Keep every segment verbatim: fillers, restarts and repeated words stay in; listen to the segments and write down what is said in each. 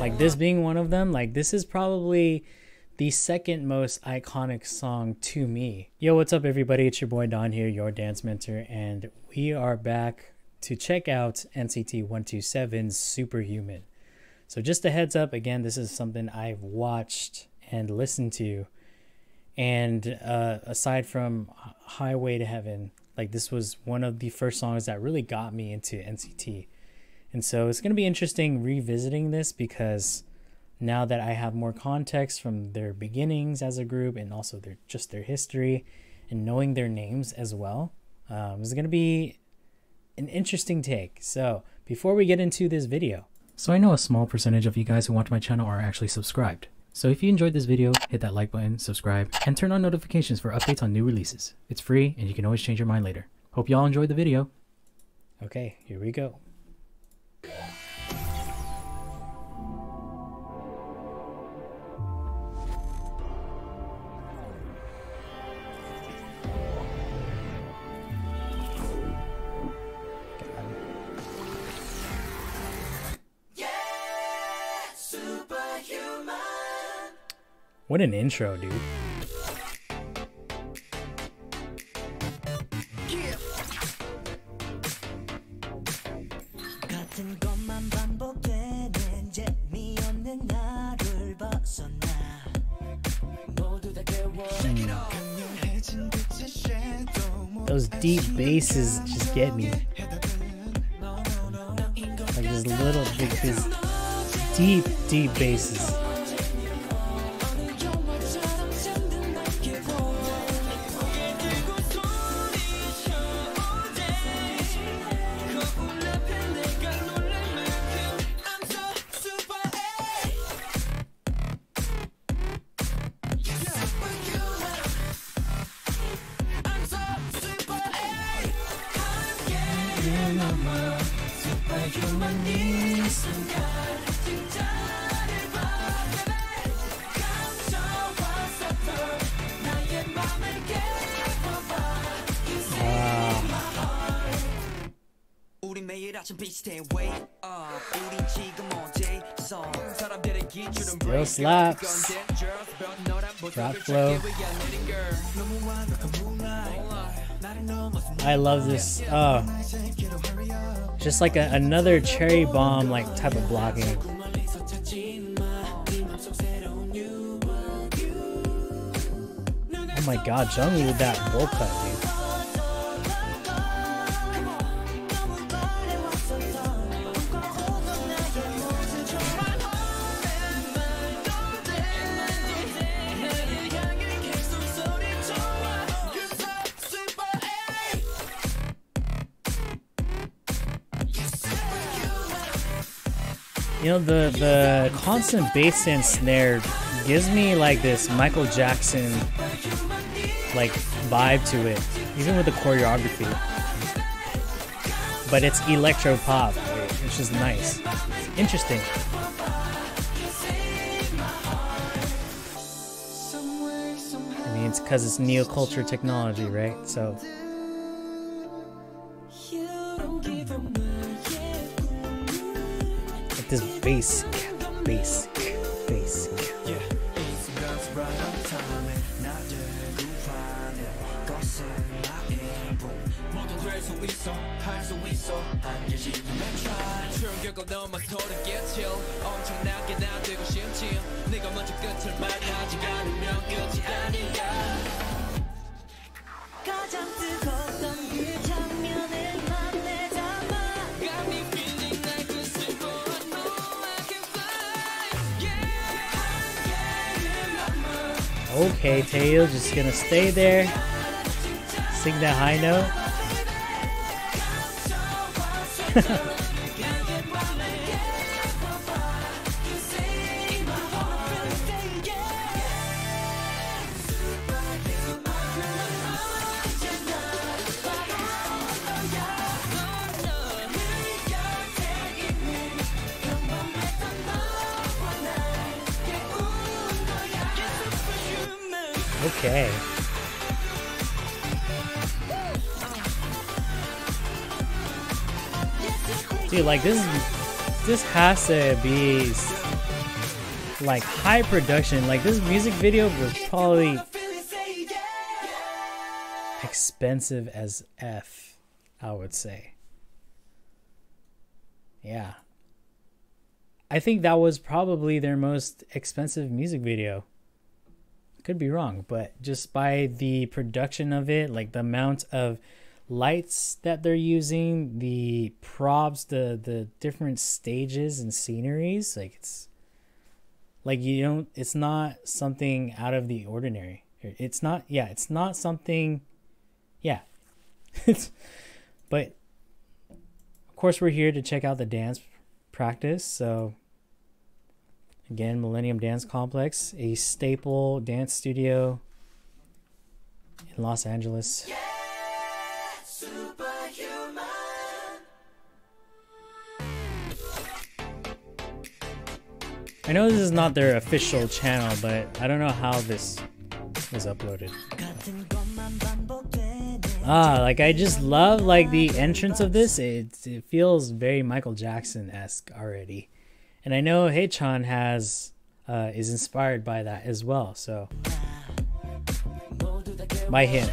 Like this being one of them, like this is probably the second most iconic song to me. Yo, what's up everybody? It's your boy Don here, your dance mentor, and we are back to check out N C T one twenty-seven's Superhuman. So just a heads up, again, this is something I've watched and listened to. And uh, aside from Highway to Heaven, like this was one of the first songs that really got me into N C T. And so it's going to be interesting revisiting this because now that I have more context from their beginnings as a group and also their just their history and knowing their names as well, um, it's going to be an interesting take. So before we get into this video, so I know a small percentage of you guys who watch my channel are actually subscribed. So if you enjoyed this video, hit that like button, subscribe, and turn on notifications for updates on new releases. It's free and you can always change your mind later. Hope y'all enjoyed the video. Okay, here we go. What an intro, dude. Mm. Those deep basses just get me. Like this little, big, this deep, deep basses. Still slaps. Drop flow. I love this. Oh, just like a, another cherry bomb like type of blocking. Oh my god, Junglee with that bowl cut, dude. You know, the, the constant bass and snare gives me like this Michael Jackson like vibe to it, even with the choreography. But it's electro pop, right? It's just nice. It's interesting. I mean, it's because it's neoculture technology, right? So. This basic, basic, basic. Yeah. Okay, Taeil just gonna stay there, sing that high note. Okay. Dude, like this, this has to be like high production. Like this music video was probably expensive as F, I would say. Yeah. I think that was probably their most expensive music video. Could be wrong, but just by the production of it, like the amount of lights that they're using, the props, the the different stages and sceneries, like it's like you don't it's not something out of the ordinary. It's not yeah, it's not something yeah. But of course we're here to check out the dance practice. So again, Millennium Dance Complex, a staple dance studio in Los Angeles. Yeah, Superhuman. I know this is not their official channel, but I don't know how this was uploaded. Ah, like I just love like the entrance of this. It, it feels very Michael Jackson-esque already. And I know Haechan has uh, is inspired by that as well. So by him.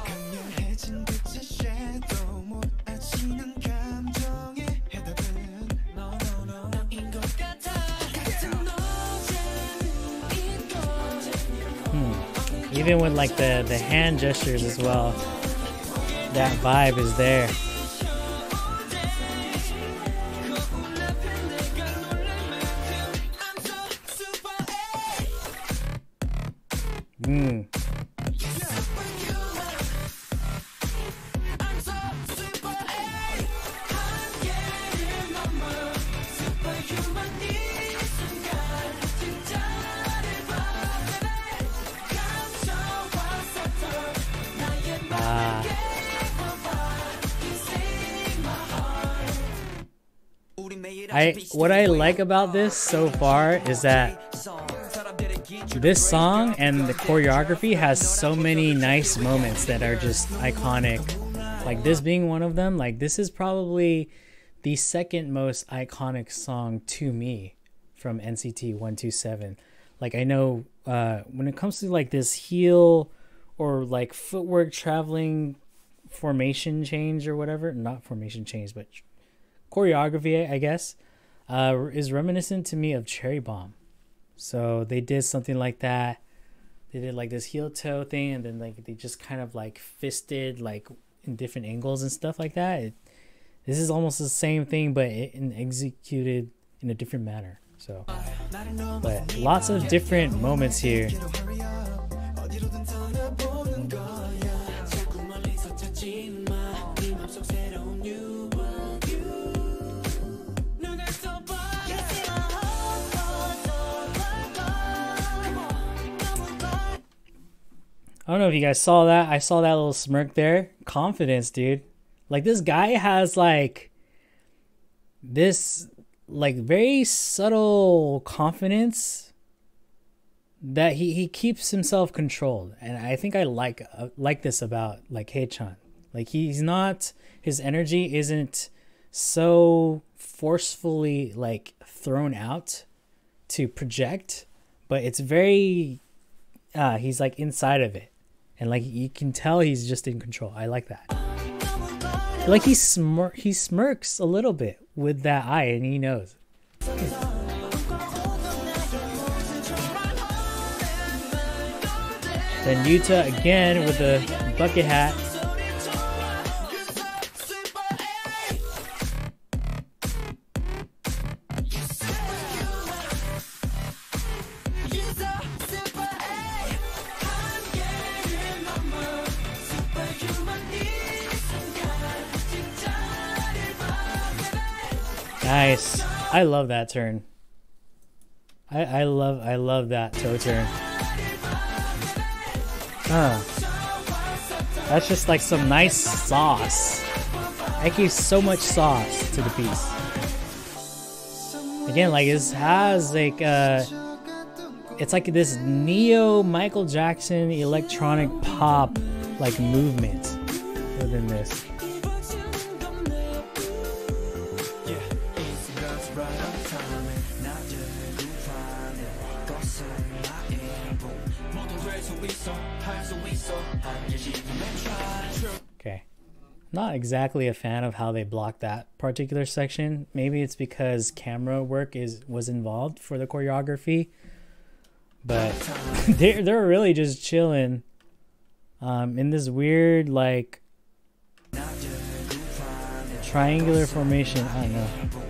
Hmm. Even with like the the hand gestures as well, that vibe is there. Mm. Ah. I what I like about this so far is that this song and the choreography has so many nice moments that are just iconic. Like this being one of them. Like this is probably the second most iconic song to me from N C T one twenty-seven. Like I know uh, when it comes to like this heel or like footwork traveling formation change or whatever, not formation change, but choreography, I guess, uh, is reminiscent to me of Cherry Bomb. So they did something like that. They did like this heel toe thing, and then like they just kind of like fisted like in different angles and stuff like that. It, this is almost the same thing, but it, in executed in a different manner. So, but lots of different moments here. I don't know if you guys saw that. I saw that little smirk there. Confidence, dude. Like this guy has like this like very subtle confidence that he, he keeps himself controlled. And I think I like uh, like this about like Haechan. Like he's not, his energy isn't so forcefully like thrown out to project, but it's very uh he's like inside of it. And like you can tell he's just in control. I like that. Like he smir he smirks a little bit with that eye, and he knows. Then Yuta again with the bucket hat. Nice. I love that turn. I I love I love that toe turn. Huh. That's just like some nice sauce. That gives so much sauce to the piece. Again, like this has like uh it's like this neo Michael Jackson electronic pop like movement within this. Okay. Not exactly a fan of how they blocked that particular section. Maybe it's because camera work is was involved for the choreography. But they're, they're really just chilling um, in this weird, like, triangular formation. I don't know.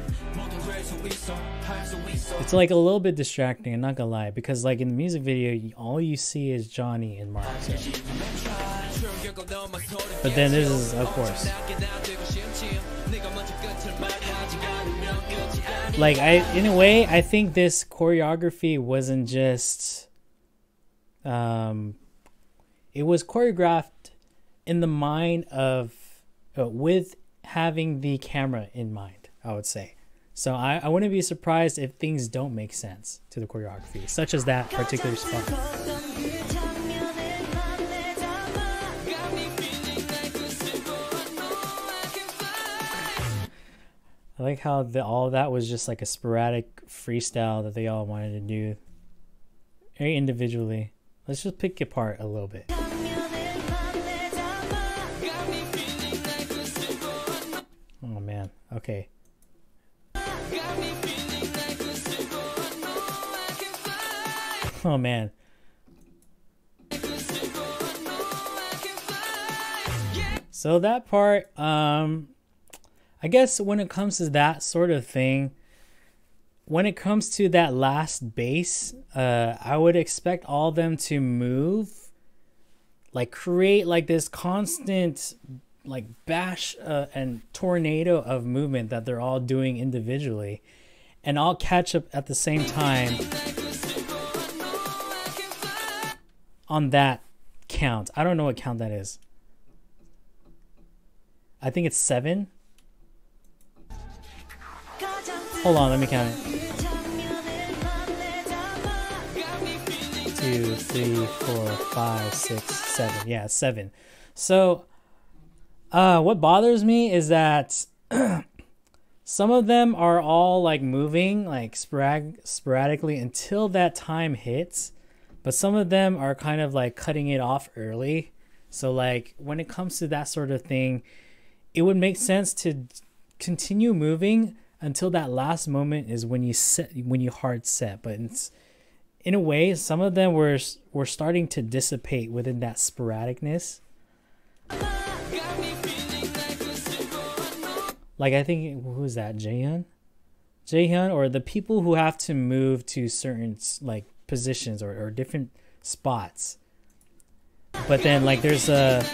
It's like a little bit distracting, I'm not gonna lie, because like in the music video, all you see is Johnny and Mark. So. But then this is, of course, like I, in a way, I think this choreography wasn't just, um, it was choreographed in the mind of, uh, with having the camera in mind, I would say. So I, I wouldn't be surprised if things don't make sense to the choreography, such as that particular spot. I like how the, all of that was just like a sporadic freestyle that they all wanted to do very individually. Let's just pick it apart a little bit. Oh man, okay. Oh man. So that part, um, I guess when it comes to that sort of thing, when it comes to that last bass, uh, I would expect all of them to move, like create like this constant like bash uh, and tornado of movement that they're all doing individually, and all catch up at the same time on that count. I don't know what count that is. I think it's seven. Hold on, let me count it. Two, three, four, five, six, seven. Yeah, seven. So, uh, what bothers me is that some of them are all like moving like sporadic, sporadically until that time hits, but some of them are kind of like cutting it off early. So like when it comes to that sort of thing, it would make sense to continue moving until that last moment is when you set, when you hard set. But it's, in a way, some of them were were starting to dissipate within that sporadicness. Like I think, who's that? Jaehyun? Jaehyun, or the people who have to move to certain like positions or, or different spots. But then like there's a,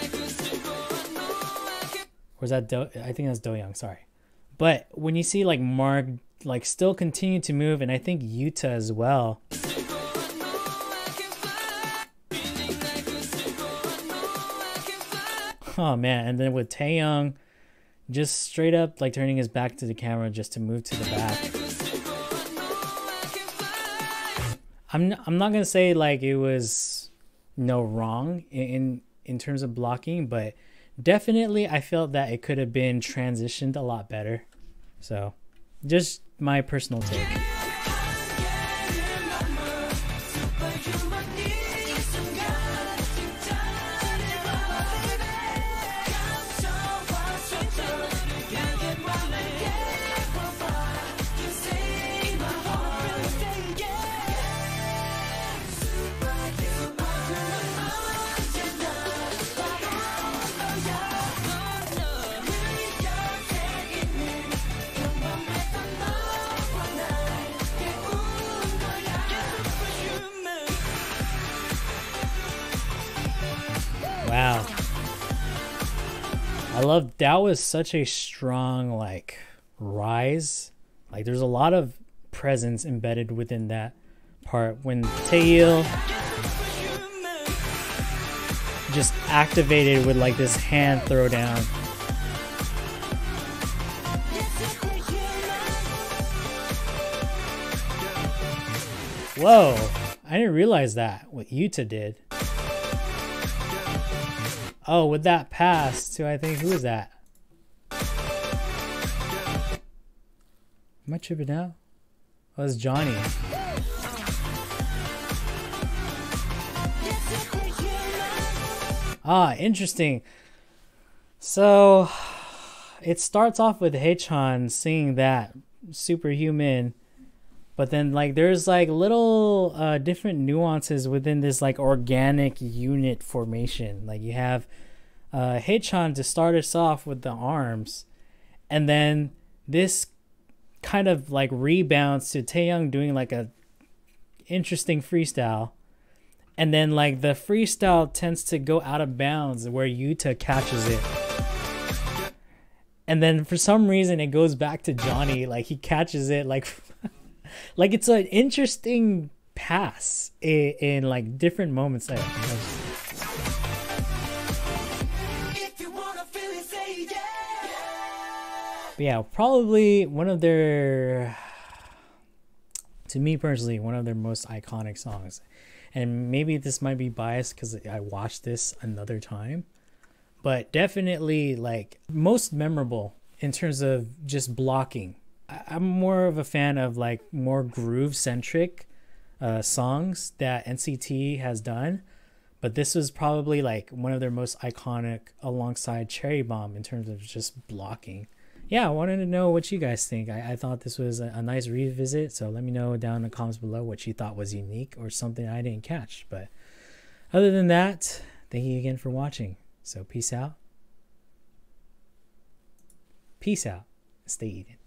where's that? Do, I think that's Do Young. Sorry. But when you see like Mark like still continue to move, and I think Yuta as well. Oh man, and then with Taeyong just straight up like turning his back to the camera just to move to the back. I'm I'm not gonna say like it was no wrong in in terms of blocking, but definitely I felt that it could have been transitioned a lot better. So just my personal take. Wow. I love that. Was such a strong like rise. Like there's a lot of presence embedded within that part when Taeil just activated with like this hand throw down. Whoa, I didn't realize that what Yuta did. Oh, with that pass to, I think, who is that? Am I tripping out? Oh, it's Johnny. Ah, interesting. So it starts off with Haechan singing that Superhuman, but then like there's like little uh different nuances within this like organic unit formation. Like you have uh Haechan to start us off with the arms, and then this kind of like rebounds to Taeyoung doing like a interesting freestyle, and then like the freestyle tends to go out of bounds where Yuta catches it, and then for some reason it goes back to Johnny, like he catches it like like it's an interesting pass in, in like different moments. Like, but yeah, probably one of their, to me personally, one of their most iconic songs. And maybe this might be biased because I watched this another time, but definitely like most memorable in terms of just blocking. I- I'm more of a fan of like more groove centric uh, songs that N C T has done, but this was probably like one of their most iconic alongside Cherry Bomb in terms of just blocking. Yeah, I wanted to know what you guys think. I, I thought this was a, a nice revisit, so let me know down in the comments below what you thought was unique or something I didn't catch. But other than that, thank you again for watching. So peace out. Peace out. Stay eating.